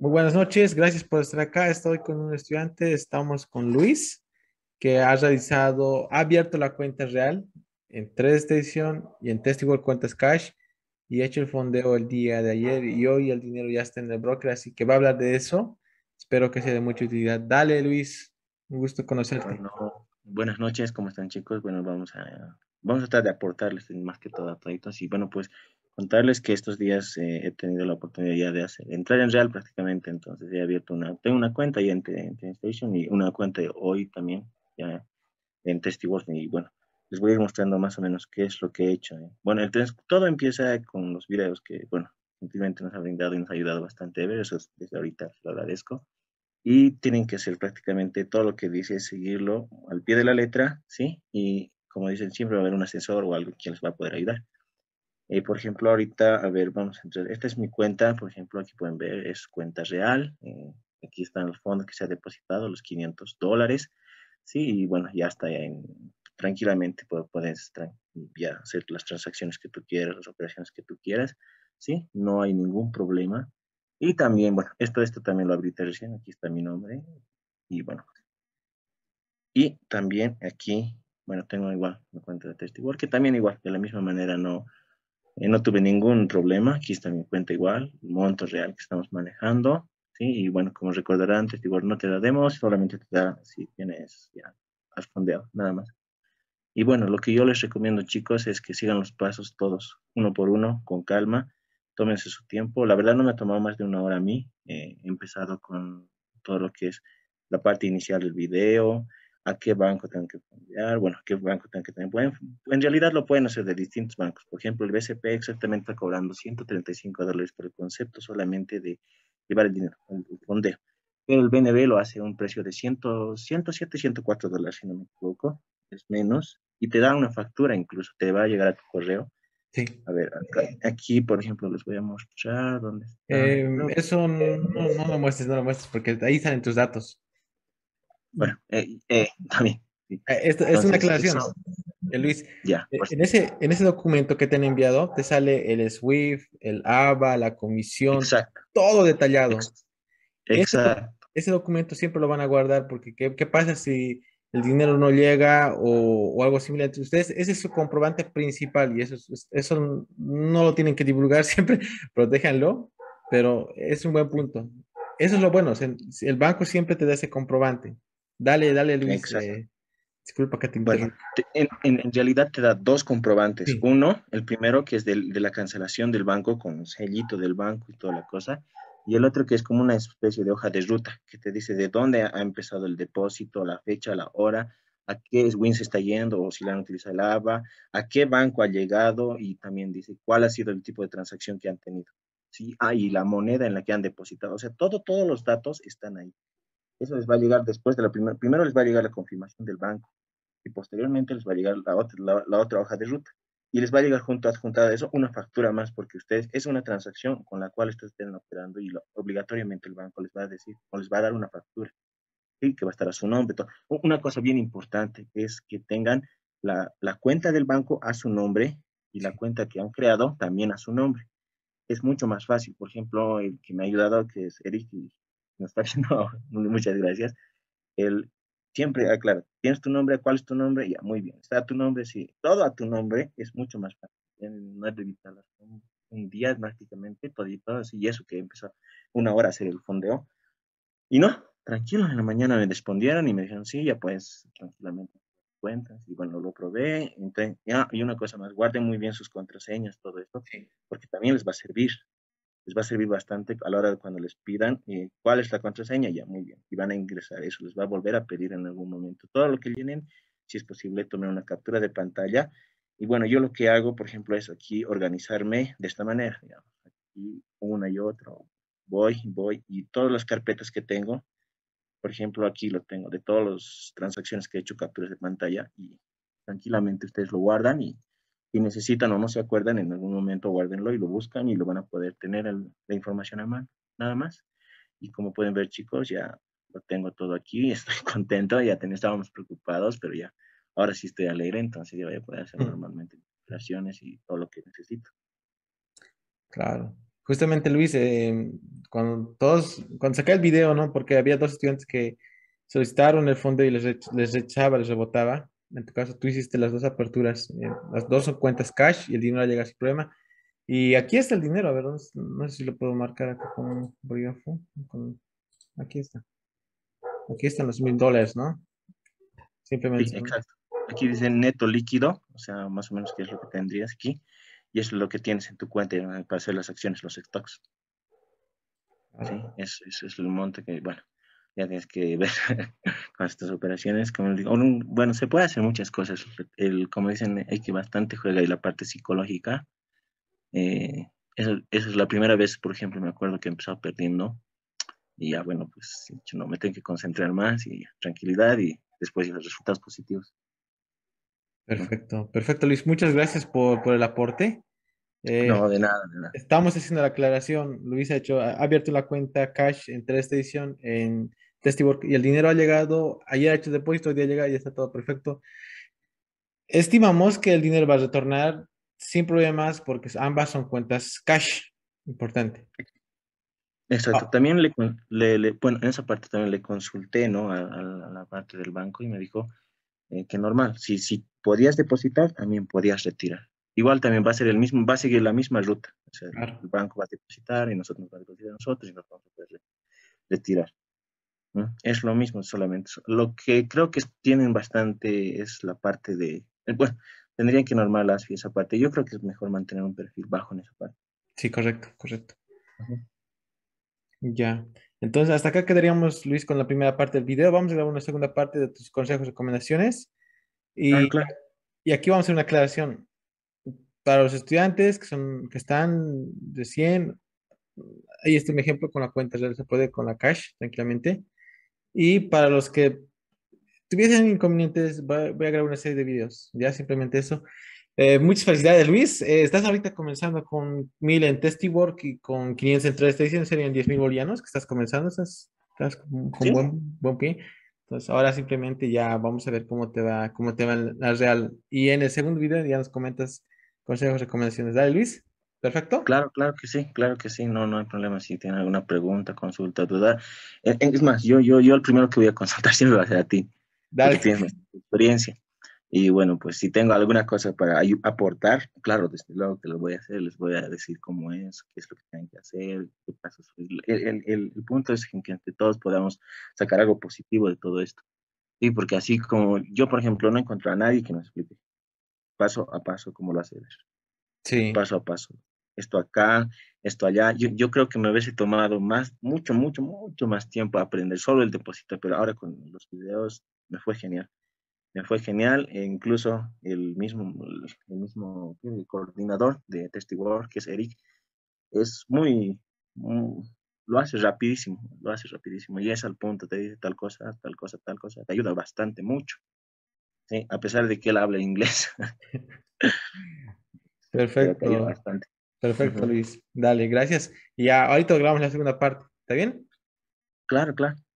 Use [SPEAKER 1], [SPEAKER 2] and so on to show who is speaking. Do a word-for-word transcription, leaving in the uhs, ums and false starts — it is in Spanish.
[SPEAKER 1] Muy buenas noches, gracias por estar acá. Estoy con un estudiante, estamos con Luis, que ha realizado, ha abierto la cuenta real en tres edición y en Testable Cuentas Cash y ha hecho el fondeo el día de ayer y hoy el dinero ya está en el broker, así que va a hablar de eso. Espero que sea de mucha utilidad. Dale, Luis, un gusto conocerte.
[SPEAKER 2] Bueno, buenas noches, ¿cómo están chicos? Bueno, vamos a, vamos a tratar de aportarles más que todo a toditos y bueno, pues contarles que estos días eh, he tenido la oportunidad ya de hacer, entrar en Real prácticamente, entonces he abierto una, tengo una cuenta ya en, T- en TrainStation y una cuenta hoy también ya en Testiworth y bueno, les voy a ir mostrando más o menos qué es lo que he hecho. eh. Bueno, entonces todo empieza con los videos que, bueno, gentilmente nos ha brindado y nos ha ayudado bastante a ver, eso es- desde ahorita lo agradezco y tienen que hacer prácticamente todo lo que dice, seguirlo al pie de la letra, ¿sí? Y como dicen, siempre va a haber un asesor o algo que les va a poder ayudar. Eh, por ejemplo, ahorita, a ver, vamos a entrar. Esta es mi cuenta, por ejemplo, aquí pueden ver, es cuenta real. Eh, aquí están los fondos que se ha depositado, los quinientos dólares, ¿sí? Y bueno, ya está, ya en, tranquilamente pu- puedes tran- ya hacer las transacciones que tú quieras, las operaciones que tú quieras, ¿sí? No hay ningún problema. Y también, bueno, esto, esto también lo abrí recién, aquí está mi nombre. Y bueno, y también aquí, bueno, tengo igual una cuenta de testigo, que también igual, de la misma manera no, eh, no tuve ningún problema. Aquí está mi cuenta igual, el monto real que estamos manejando. Sí, y bueno, como recordarán, testigo no te da demos, solamente te da si tienes ya has fondeado, nada más. Y bueno, lo que yo les recomiendo, chicos, es que sigan los pasos todos, uno por uno, con calma, tómense su tiempo. La verdad no me ha tomado más de una hora a mí. Eh, he empezado con todo lo que es la parte inicial del video, a qué banco tengo que cambiar, bueno, a qué banco tengo que tener. Bueno, en realidad lo pueden hacer de distintos bancos. Por ejemplo, el B C P exactamente está cobrando ciento treinta y cinco dólares por el concepto solamente de llevar el dinero, el, el fondeo. Pero el B N B lo hace a un precio de cien, ciento siete, ciento cuatro dólares, si no me equivoco, es menos, y te da una factura incluso, te va a llegar a tu correo.
[SPEAKER 1] Sí.
[SPEAKER 2] A ver, acá, aquí, por ejemplo, les voy a mostrar dónde está.
[SPEAKER 1] Eh,
[SPEAKER 2] Creo que,
[SPEAKER 1] eso no, no lo muestres, no lo muestres, porque ahí salen tus datos.
[SPEAKER 2] bueno, eh, eh, también. Sí.
[SPEAKER 1] Eh, Esto es una
[SPEAKER 2] Entonces,
[SPEAKER 1] aclaración.
[SPEAKER 2] eso,
[SPEAKER 1] Eh, Luis,
[SPEAKER 2] ya,
[SPEAKER 1] eh,
[SPEAKER 2] pues,
[SPEAKER 1] en ese, en ese documento que te han enviado, te sale el SWIFT, el A B A, la comisión,
[SPEAKER 2] exacto,
[SPEAKER 1] todo detallado.
[SPEAKER 2] ex-
[SPEAKER 1] Ese, doc-
[SPEAKER 2] exacto,
[SPEAKER 1] ese documento siempre lo van a guardar porque ¿qué, qué pasa si el dinero no llega o, o algo similar entre ustedes? Ese es su comprobante principal y eso, es- eso no lo tienen que divulgar siempre, protéjanlo, pero es un buen punto. Eso es lo bueno, o sea, el banco siempre te da ese comprobante. Dale, dale, Luis,
[SPEAKER 2] exacto.
[SPEAKER 1] eh, disculpa que te
[SPEAKER 2] Bueno,
[SPEAKER 1] interrumpa.
[SPEAKER 2] te- en, en- en realidad te da dos comprobantes.
[SPEAKER 1] Sí.
[SPEAKER 2] Uno, el primero que es del- de la cancelación del banco con el sellito del banco y toda la cosa. Y el otro que es como una especie de hoja de ruta que te dice de dónde ha empezado el depósito, la fecha, la hora, a qué Win se está yendo o si le han utilizado el A B A, a qué banco ha llegado y también dice cuál ha sido el tipo de transacción que han tenido. Sí, ah, y la moneda en la que han depositado. O sea, todo, todos los datos están ahí. Eso les va a llegar después de la primera, primero les va a llegar la confirmación del banco y posteriormente les va a llegar la otra, la, la otra hoja de ruta. Y les va a llegar junto adjuntada a eso una factura más porque ustedes es una transacción con la cual ustedes estén operando y lo, obligatoriamente el banco les va a decir o les va a dar una factura, ¿sí? Que va a estar a su nombre. Todo. Una cosa bien importante es que tengan la, la cuenta del banco a su nombre y la cuenta que han creado también a su nombre. Es mucho más fácil. Por ejemplo, el que me ha ayudado, que es Eric, y nos está haciendo muchas gracias, él siempre aclara, ¿tienes tu nombre? ¿Cuál es tu nombre? Ya, muy bien. ¿Está tu nombre? Sí. Todo a tu nombre es mucho más fácil. No es de evitarlas. Un, un día prácticamente todito así, y eso que empezó una hora a hacer el fondeo. Y no, tranquilo, en la mañana me respondieron y me dijeron, sí, ya puedes tranquilamente cuentas. Y bueno, lo probé. Entonces, ya, y una cosa más, guarden muy bien sus contraseñas, todo esto, porque también les va a servir les va a servir bastante a la hora de cuando les pidan eh, cuál es la contraseña, ya muy bien, y van a ingresar eso, les va a volver a pedir en algún momento. Todo lo que llenen, si es posible, tomen una captura de pantalla. Y bueno, yo lo que hago, por ejemplo, es aquí organizarme de esta manera, digamos, aquí una y otra, voy, voy, y todas las carpetas que tengo, por ejemplo, aquí lo tengo, de todas las transacciones que he hecho capturas de pantalla, y tranquilamente ustedes lo guardan y si necesitan o no se acuerdan, en algún momento guárdenlo y lo buscan y lo van a poder tener el, la información a mano, nada más. Y como pueden ver, chicos, ya lo tengo todo aquí, estoy contento, ya ten, estábamos preocupados, pero ya, ahora sí estoy alegre, entonces ya voy a poder hacer
[SPEAKER 1] Mm.
[SPEAKER 2] normalmente operaciones y todo lo que necesito.
[SPEAKER 1] Claro. Justamente Luis, eh, cuando todos, cuando saqué el video, ¿no? Porque había dos estudiantes que solicitaron el fondo y les, rech- les rechazaba, les rebotaba. En tu caso, tú hiciste las dos aperturas, eh, las dos son cuentas cash y el dinero llega sin problema. Y aquí está el dinero, a ver, ¿dónde está? No sé si lo puedo marcar acá con un bolígrafo. con- Aquí está. Aquí están los mil dólares, ¿no?
[SPEAKER 2] Sí,
[SPEAKER 1] Simplemente son.
[SPEAKER 2] exacto. Aquí dice neto líquido, o sea, más o menos qué es lo que tendrías aquí, y eso es lo que tienes en tu cuenta eh, para hacer las acciones, los stocks. Sí,
[SPEAKER 1] Ah,
[SPEAKER 2] es, es, es el monte que, bueno, ya tienes que ver con estas operaciones. Como digo, un- bueno, se puede hacer muchas cosas. El, como dicen, hay que bastante juega y la parte psicológica. Eh, eso, esa es la primera vez, por ejemplo, me acuerdo que empezaba perdiendo y ya, bueno, pues sí, no me tengo que concentrar más y ya, tranquilidad y después los resultados positivos. ¿No?
[SPEAKER 1] perfecto, perfecto, Luis. Muchas gracias por, por el aporte. Eh,
[SPEAKER 2] No, de nada, de nada.
[SPEAKER 1] Estamos haciendo la aclaración. Luis ha hecho, ha abierto la cuenta cash en esta edición en Testiwork y el dinero ha llegado. Ayer ha hecho depósito, hoy día llega y está todo perfecto. Estimamos que el dinero va a retornar sin problemas porque ambas son cuentas cash. Importante.
[SPEAKER 2] Exacto,
[SPEAKER 1] Ah,
[SPEAKER 2] también le, con- le- le- bueno, en esa parte también le consulté, ¿no? A, a- a la parte del banco y me dijo eh, que normal, si, si podías depositar, también podías retirar. Igual también va a ser el mismo, va a seguir la misma ruta. O sea, el,
[SPEAKER 1] claro.
[SPEAKER 2] el banco va a depositar y nosotros nos va a depositar a nosotros y nos vamos a poder re- retirar. ¿No? Es lo mismo, solamente. eso. Lo que creo que tienen bastante es la parte de, eh, bueno, tendrían que normal así esa parte. Yo creo que es mejor mantener un perfil bajo en esa parte.
[SPEAKER 1] Sí, correcto, correcto.
[SPEAKER 2] Ujú.
[SPEAKER 1] Ya. Entonces, hasta acá quedaríamos, Luis, con la primera parte del video. Vamos a grabar una segunda parte de tus consejos y recomendaciones.
[SPEAKER 2] Claro,
[SPEAKER 1] Y,
[SPEAKER 2] claro.
[SPEAKER 1] y aquí vamos a hacer una aclaración. Para los estudiantes que son, que están recién, ahí está un ejemplo con la cuenta real, se puede con la cash tranquilamente. Y para los que tuviesen inconvenientes, voy, voy a grabar una serie de videos. Ya simplemente eso. Eh, muchas felicidades, Luis. Eh, estás ahorita comenzando con mil en Testiwork y con quinientos en tres edición, serían diez mil bolivianos que estás comenzando. Estás, estás con, con
[SPEAKER 2] Sí,
[SPEAKER 1] buen, buen pie. Entonces, ahora simplemente ya vamos a ver cómo te va, cómo te va en la real. Y en el segundo video ya nos comentas consejos, recomendaciones. Dale, Luis. Perfecto.
[SPEAKER 2] claro, claro que sí, claro que sí, no, no hay problema si tienen alguna pregunta, consulta, duda. Eh, eh, Es más, yo, yo, yo el primero que voy a consultar siempre va a ser a ti, porque
[SPEAKER 1] Dale.
[SPEAKER 2] tienes más experiencia. Y bueno, pues si tengo alguna cosa para ayu- aportar, claro, desde luego que lo voy a hacer, les voy a decir cómo es, qué es lo que tienen que hacer, qué pasos. El, el, el, el punto es que entre todos podamos sacar algo positivo de todo esto. Sí, porque así como yo, por ejemplo, no encuentro a nadie que nos explique paso a paso cómo lo hace él,
[SPEAKER 1] Sí,
[SPEAKER 2] paso a paso. Esto acá, esto allá. Yo, yo creo que me hubiese tomado más, mucho, mucho, mucho más tiempo a aprender solo el depósito, pero ahora con los videos me fue genial. Me fue genial, e incluso el mismo, el mismo el coordinador de Testiwork, que es Eric, es muy, muy- lo hace rapidísimo, lo hace rapidísimo y es al punto, te dice tal cosa, tal cosa, tal cosa, te ayuda bastante mucho, ¿sí? A pesar de que él habla inglés, pero te ayuda
[SPEAKER 1] perfecto.
[SPEAKER 2] bastante.
[SPEAKER 1] Perfecto,
[SPEAKER 2] Ujú.
[SPEAKER 1] Luis. Dale, gracias. Y ya, ahorita grabamos la segunda parte. ¿Está bien?
[SPEAKER 2] Claro, claro.